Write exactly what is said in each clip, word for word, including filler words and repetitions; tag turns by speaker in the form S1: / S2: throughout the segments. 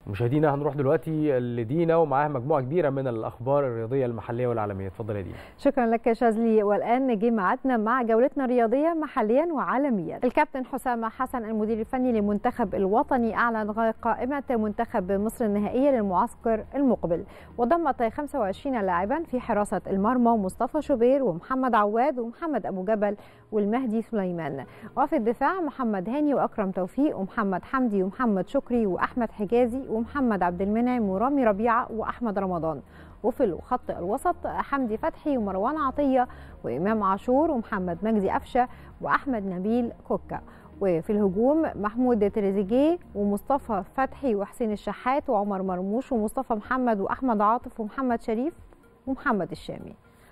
S1: مشاهدينا هنروح دلوقتي لدينا ومعاها مجموعه كبيره من الاخبار الرياضيه المحليه والعالميه. اتفضل يا دينا.
S2: شكرا لك يا شاذلي، والان جه ميعادنا مع جولتنا الرياضيه محليا وعالميا. الكابتن حسام حسن المدير الفني للمنتخب الوطني اعلن قائمه منتخب مصر النهائيه للمعسكر المقبل، وضمت خمسة وعشرين لاعبا في حراسه المرمى مصطفى شوبير ومحمد عواد ومحمد ابو جبل والمهدي سليمان، وفي الدفاع محمد هاني واكرم توفيق ومحمد حمدي ومحمد شكري واحمد حجازي ومحمد عبد المنعم ورامي ربيعه واحمد رمضان، وفي خط الوسط حمدي فتحي ومروان عطيه وامام عاشور ومحمد مجدي قفشه واحمد نبيل كوكا، وفي الهجوم محمود تريزيجيه ومصطفى فتحي وحسين الشحات وعمر مرموش ومصطفى محمد واحمد عاطف ومحمد شريف ومحمد الشامي.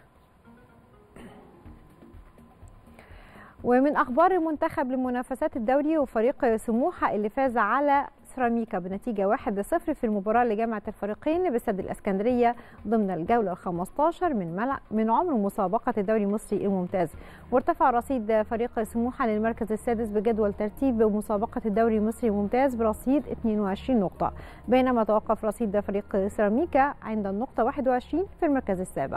S2: ومن اخبار المنتخب لمنافسات الدوري، وفريق سموحه اللي فاز على سيراميكا بنتيجه واحد صفر في المباراه اللي جمعت الفريقين باستاد الاسكندريه ضمن الجوله الخامسة عشر من ملع من عمر مسابقه الدوري المصري الممتاز، وارتفع رصيد فريق سموحه للمركز السادس بجدول ترتيب مسابقه الدوري المصري الممتاز برصيد اثنين وعشرين نقطه، بينما توقف رصيد فريق سيراميكا عند النقطه واحد وعشرين في المركز السابع.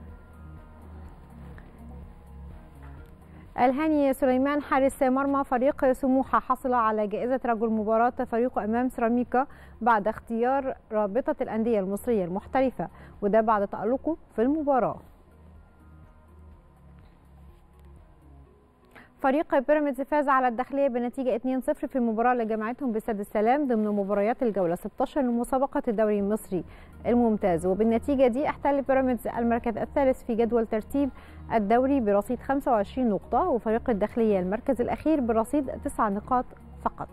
S2: الهاني سليمان حارس مرمى فريق سموحة حصل على جائزة رجل مباراة فريقه أمام سيراميكا بعد اختيار رابطة الأندية المصرية المحترفة، وده بعد تألقه في المباراة. فريق بيراميدز فاز على الداخلية بنتيجة اثنين صفر في المباراة اللي جمعتهم باستاد السلام ضمن مباريات الجولة ستة عشر لمسابقة الدوري المصري الممتاز، وبالنتيجة دي احتل بيراميدز المركز الثالث في جدول ترتيب الدوري برصيد خمسة وعشرين نقطة، وفريق الداخلية المركز الأخير برصيد تسع نقاط فقط.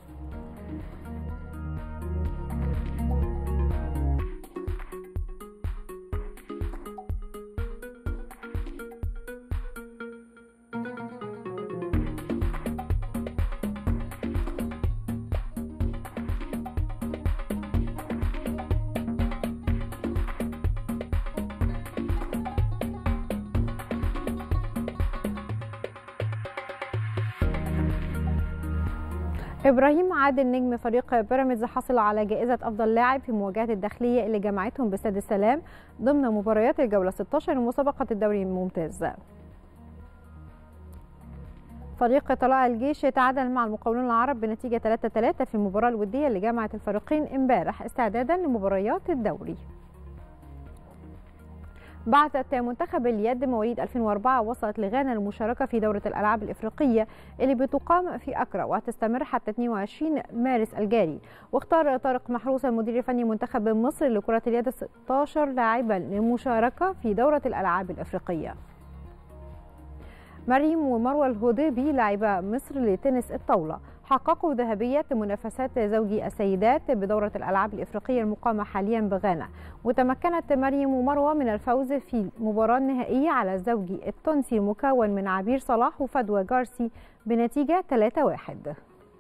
S2: إبراهيم عادل نجم فريق بيراميدز حصل على جائزة أفضل لاعب في مواجهة الداخلية اللي جمعتهم باستاد السلام ضمن مباريات الجولة ستة عشر لمسابقة الدوري الممتاز. فريق طلائع الجيش تعادل مع المقاولون العرب بنتيجة ثلاثة ثلاثة في المباراة الودية اللي جمعت الفريقين امبارح استعدادا لمباريات الدوري. بعثت منتخب اليد مواليد ألفين وأربعة وصلت لغانا للمشاركة في دورة الألعاب الإفريقية اللي بتقام في أكرا وهتستمر حتى اثنين وعشرين مارس الجاري، واختار طارق محروس المدير الفني منتخب مصر لكرة اليد ستة عشر لاعبا للمشاركة في دورة الألعاب الإفريقية. مريم ومروة الهضيبي لاعبا مصر لتنس الطاولة حققوا ذهبية منافسات زوجي السيدات بدورة الألعاب الإفريقية المقامة حاليا بغانا، وتمكنت مريم ومروة من الفوز في المباراة النهائية على الزوجي التونسي المكون من عبير صلاح وفدوى جارسي بنتيجة ثلاثة واحد.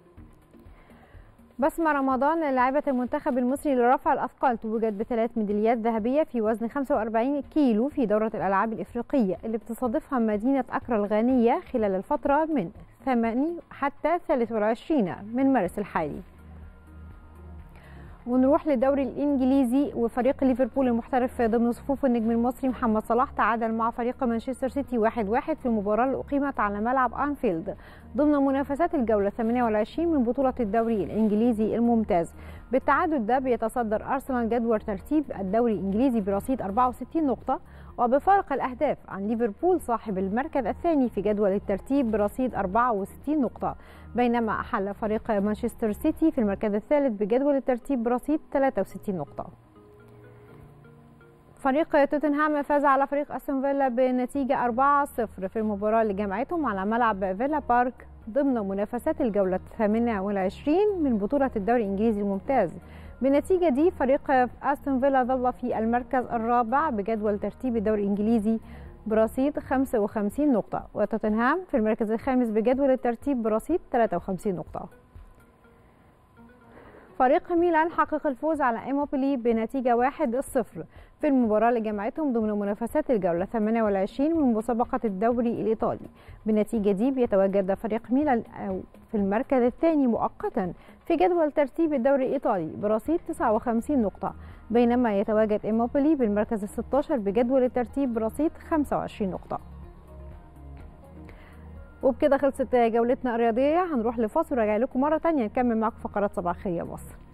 S2: بسمة رمضان لاعبة المنتخب المصري لرفع الأثقال توجت بثلاث ميداليات ذهبية في وزن خمسة وأربعين كيلو في دورة الألعاب الإفريقية اللي بتستضيفها مدينة أكرا الغانية خلال الفترة من ثمانية حتى ثلاثة وعشرين من مارس الحالي. ونروح للدوري الإنجليزي، وفريق ليفربول المحترف ضمن صفوف النجم المصري محمد صلاح تعادل مع فريق مانشستر سيتي واحد واحد في المباراة اللي أقيمت على ملعب أنفيلد ضمن منافسات الجولة الثامنة والعشرين من بطولة الدوري الإنجليزي الممتاز. بالتعادل ده بيتصدر أرسنال جدول ترتيب الدوري الإنجليزي برصيد أربعة وستين نقطة، وبفارق الأهداف عن ليفربول صاحب المركز الثاني في جدول الترتيب برصيد أربعة وستين نقطة، بينما أحل فريق مانشستر سيتي في المركز الثالث بجدول الترتيب برصيد ثلاثة وستين نقطة. فريق توتنهام فاز على فريق أستون فيلا بنتيجة أربعة صفر في المباراة اللي جمعتهم على ملعب فيلا بارك ضمن منافسات الجولة الثامنة والعشرين من بطولة الدوري الإنجليزي الممتاز. بالنتيجة دي فريق أستون فيلا ظل في المركز الرابع بجدول ترتيب الدوري الإنجليزي برصيد خمسة وخمسين نقطة، وتوتنهام في المركز الخامس بجدول الترتيب برصيد ثلاثة وخمسين نقطة. فريق ميلان حقق الفوز على إيموبيلي بنتيجة واحد صفر في المباراة اللي جمعتهم ضمن منافسات الجولة ثمانية والعشرين من مسابقة الدوري الإيطالي. بالنتيجة دي بيتواجد فريق ميلان في المركز الثاني مؤقتا في جدول ترتيب الدوري الإيطالي برصيد تسعة وخمسين نقطة، بينما يتواجد إيموبيلي بالمركز الستة عشر بجدول الترتيب برصيد خمسة وعشرين نقطة. وبكده خلصت جولتنا الرياضية، هنروح لفاصل وراجع لكم مرة تانية نكمل معكم فقرات صباح الخير يا مصر.